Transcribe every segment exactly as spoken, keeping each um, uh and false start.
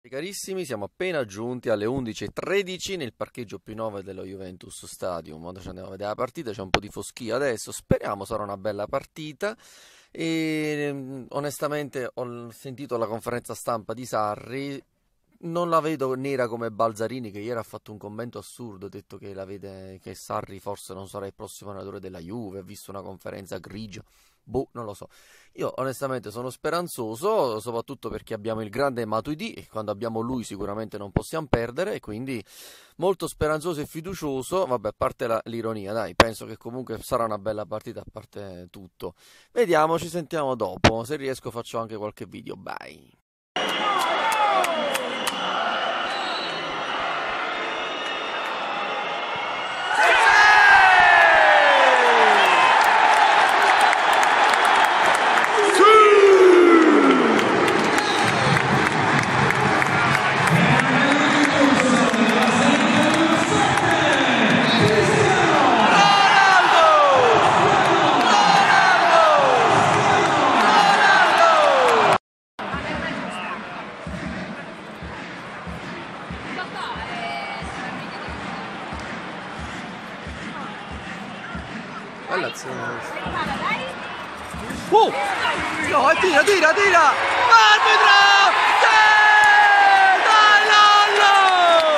Carissimi, siamo appena giunti alle undici e tredici nel parcheggio P nove dello Juventus Stadium. Ora ci andiamo a vedere la partita, c'è un po' di foschia adesso, speriamo sarà una bella partita. E onestamente ho sentito la conferenza stampa di Sarri, non la vedo nera come Balzarini, che ieri ha fatto un commento assurdo, ha detto che, la vede, che Sarri forse non sarà il prossimo allenatore della Juve, ha visto una conferenza grigia. Boh, non lo so. Io onestamente sono speranzoso, soprattutto perché abbiamo il grande Matuidi e quando abbiamo lui sicuramente non possiamo perdere, e quindi molto speranzoso e fiducioso. Vabbè, a parte la, l'ironia, dai, penso che comunque sarà una bella partita, a parte tutto. Vediamo, ci sentiamo dopo, se riesco faccio anche qualche video, bye. Bella azione. Oh! No, tira, tira, tira! Arbitro! Sì! Dai, Lollo!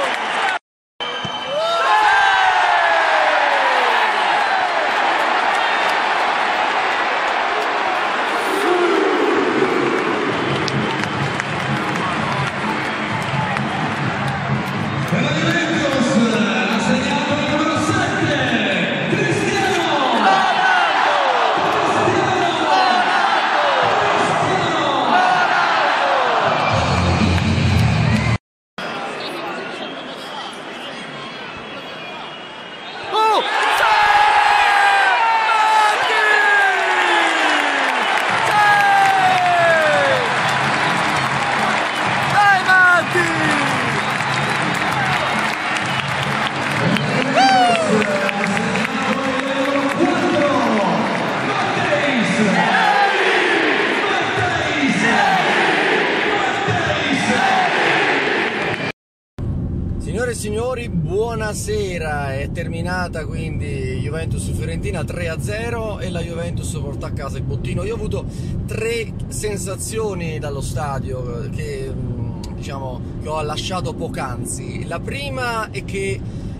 Signore e signori, buonasera, è terminata quindi Juventus-Fiorentina tre a zero e la Juventus porta a casa il bottino. Io ho avuto tre sensazioni dallo stadio che, diciamo, che ho lasciato poc'anzi. La prima è che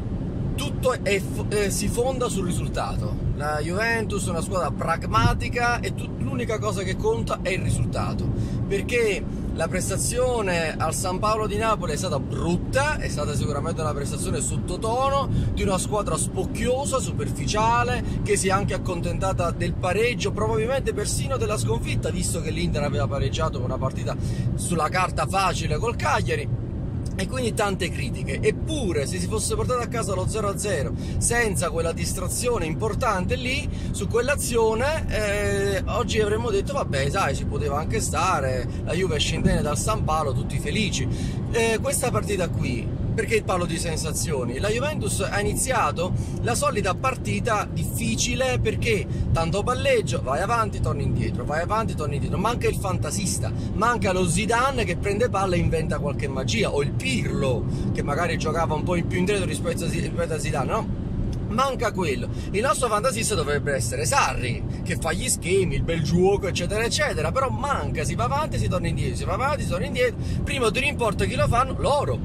tutto è, eh, si fonda sul risultato. La Juventus è una squadra pragmatica e l'unica cosa che conta è il risultato, perché la prestazione al San Paolo di Napoli è stata brutta, è stata sicuramente una prestazione sottotono di una squadra spocchiosa, superficiale, che si è anche accontentata del pareggio, probabilmente persino della sconfitta, visto che l'Inter aveva pareggiato con una partita sulla carta facile col Cagliari. E quindi tante critiche, eppure se si fosse portato a casa lo zero a zero senza quella distrazione importante lì, su quell'azione, eh, oggi avremmo detto vabbè, sai, si poteva anche stare, la Juve scendene dal San Paolo tutti felici. Eh, questa partita qui, perché parlo di sensazioni? La Juventus ha iniziato la solita partita difficile, perché tanto palleggio, vai avanti, torni indietro, vai avanti, torni indietro, manca il fantasista, manca lo Zidane che prende palla e inventa qualche magia, o il Pirlo che magari giocava un po' in più indietro rispetto a Zidane, no? Manca quello. Il nostro fantasista dovrebbe essere Sarri, che fa gli schemi, il bel gioco, eccetera eccetera, però manca, si va avanti, si torna indietro, si va avanti, si torna indietro, prima di non importa chi lo fanno, loro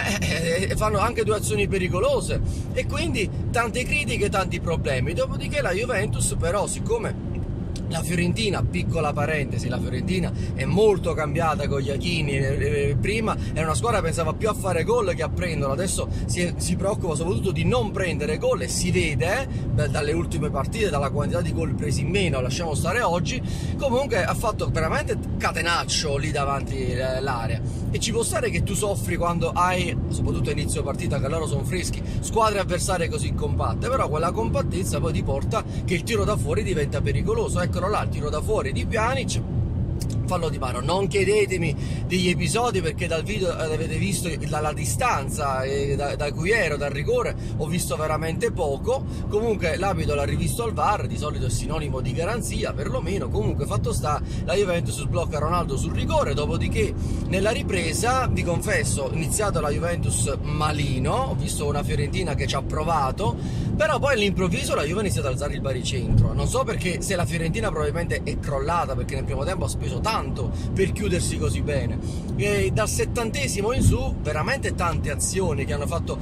eh, eh, fanno anche due azioni pericolose, e quindi tante critiche, tanti problemi. Dopodiché la Juventus però, siccome la Fiorentina, piccola parentesi, la Fiorentina è molto cambiata con Iachini, eh, prima era una squadra che pensava più a fare gol che a prenderlo, adesso si, si preoccupa soprattutto di non prendere gol, e si vede eh, dalle ultime partite, dalla quantità di gol presi in meno, lasciamo stare oggi. Comunque ha fatto veramente catenaccio lì davanti eh, l'area, e ci può stare che tu soffri quando hai, soprattutto a inizio partita, che loro sono freschi, squadre avversarie così compatte, però quella compattezza poi ti porta che il tiro da fuori diventa pericoloso. Eccolo là, il tiro da fuori di Pjanic, fallo di mano. Non chiedetemi degli episodi, perché dal video avete visto dalla distanza e da, da cui ero, dal rigore, ho visto veramente poco. Comunque l'arbitro l'ha rivisto al V A R, di solito è sinonimo di garanzia perlomeno. Comunque fatto sta, la Juventus sblocca Ronaldo sul rigore, dopodiché nella ripresa, vi confesso, iniziato la Juventus malino, ho visto una Fiorentina che ci ha provato, però poi all'improvviso la Juve ha iniziato ad alzare il baricentro. Non so perché, se la Fiorentina probabilmente è crollata, perché nel primo tempo ha speso tanto per chiudersi così bene, e dal settantesimo in su veramente tante azioni che hanno fatto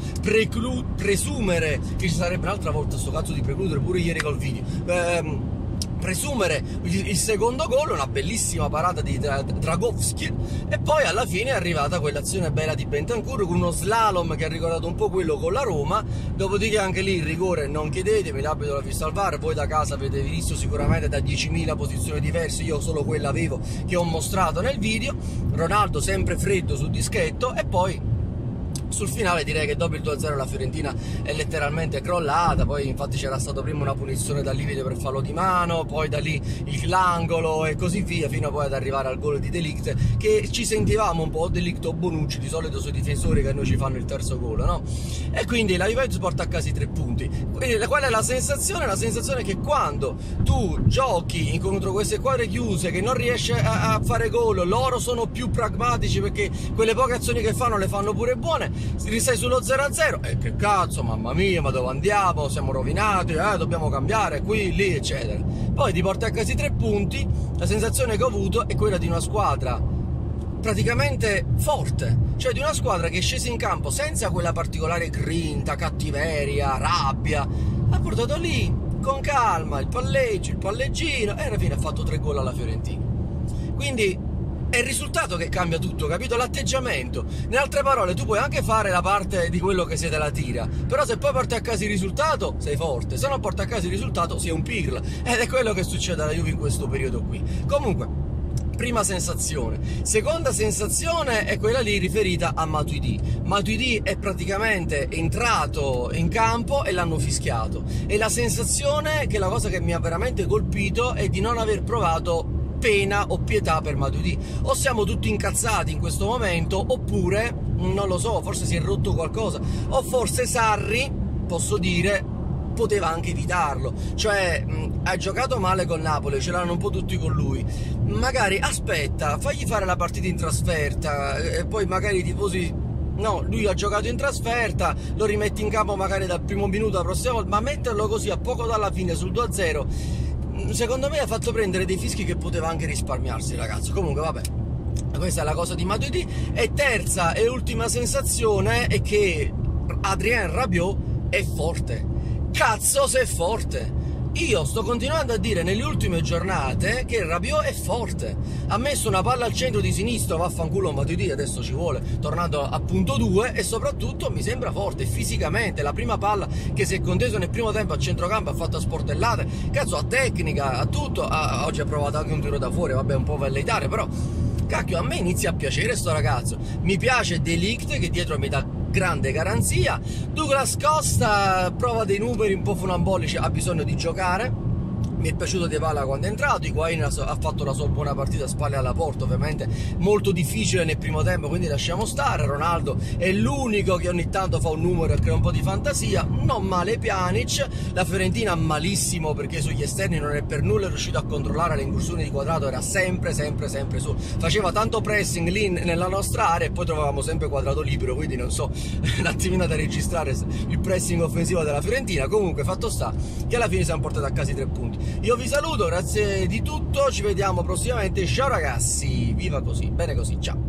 presumere che ci sarebbe un'altra volta sto cazzo di precludere, pure ieri col video, ehm, presumere il secondo gol, una bellissima parata di Dragowski, e poi alla fine è arrivata quell'azione bella di Bentancur con uno slalom che ha ricordato un po' quello con la Roma. Dopodiché anche lì il rigore non chiedetemi, l'arbitro l'ha visto al V A R, voi da casa avete visto sicuramente da diecimila posizioni diverse, io solo quella avevo che ho mostrato nel video. Ronaldo sempre freddo sul dischetto, e poi sul finale direi che dopo il due a zero la Fiorentina è letteralmente crollata. Poi infatti c'era stato prima una punizione dal limite per fallo di mano, poi da lì l'angolo e così via, fino poi ad arrivare al gol di De Ligt, che ci sentivamo un po' De Ligt o Bonucci di solito sui difensori che a noi ci fanno il terzo gol, no? E quindi la Juventus porta a casa i tre punti. Quindi qual è la sensazione? La sensazione è che quando tu giochi contro queste squadre chiuse che non riesci a, a fare gol, loro sono più pragmatici perché quelle poche azioni che fanno le fanno pure buone, ristai sullo zero a zero e eh, che cazzo, mamma mia, ma dove andiamo, siamo rovinati, eh, dobbiamo cambiare qui, lì, eccetera. Poi ti porti a casa i tre punti. La sensazione che ho avuto è quella di una squadra praticamente forte, cioè di una squadra che è scesa in campo senza quella particolare grinta, cattiveria, rabbia, ha portato lì con calma il palleggio, il palleggino, e alla fine ha fatto tre gol alla Fiorentina. Quindi è il risultato che cambia tutto, capito? L'atteggiamento. In altre parole, tu puoi anche fare la parte di quello che se te la tira, però se poi porti a casa il risultato sei forte, se non porti a casa il risultato sei un pirla, ed è quello che succede alla Juve in questo periodo qui. Comunque, prima sensazione. Seconda sensazione è quella lì riferita a Matuidi. Matuidi è praticamente entrato in campo e l'hanno fischiato, e la sensazione che la cosa che mi ha veramente colpito è di non aver provato pena o pietà per Matuidi. O siamo tutti incazzati in questo momento, oppure non lo so, forse si è rotto qualcosa, o forse Sarri, posso dire, poteva anche evitarlo. Cioè mh, ha giocato male con Napoli, ce l'hanno un po' tutti con lui, magari aspetta, fagli fare la partita in trasferta e poi magari i tifosi, no, lui ha giocato in trasferta, lo rimetti in campo magari dal primo minuto la prossima volta, ma metterlo così a poco dalla fine sul due a zero secondo me ha fatto prendere dei fischi che poteva anche risparmiarsi, ragazzo. Comunque vabbè, questa è la cosa di Matuidi. E terza e ultima sensazione è che Adrien Rabiot è forte. Cazzo se è forte! Io sto continuando a dire nelle ultime giornate che Rabiot è forte. Ha messo una palla al centro di sinistro, vaffanculo Matuidi, adesso ci vuole, tornando a punto due, e soprattutto mi sembra forte fisicamente. La prima palla che si è conteso nel primo tempo a centrocampo, ha fatto a sportellate, cazzo, ha tecnica, ha tutto. Ah, oggi ha provato anche un tiro da fuori, vabbè, un po' velleitario, però cacchio, a me inizia a piacere sto ragazzo. Mi piace De Ligt, che dietro mi dà grande garanzia. Douglas Costa prova dei numeri un po' funambolici, ha bisogno di giocare. Mi è piaciuto Dybala quando è entrato. Higuain ha fatto la sua buona partita, spalle alla porta, ovviamente molto difficile nel primo tempo, quindi lasciamo stare. Ronaldo è l'unico che ogni tanto fa un numero e crea un po' di fantasia. Non male Pjanic. La Fiorentina malissimo, perché sugli esterni non è per nulla riuscito a controllare le incursioni di Quadrato, era sempre sempre sempre su, faceva tanto pressing lì nella nostra area e poi trovavamo sempre Quadrato libero, quindi non so un attimino da registrare il pressing offensivo della Fiorentina. Comunque fatto sta che alla fine siamo portati a casa i tre punti. Io vi saluto, grazie di tutto, ci vediamo prossimamente, ciao ragazzi, viva così, bene così, ciao.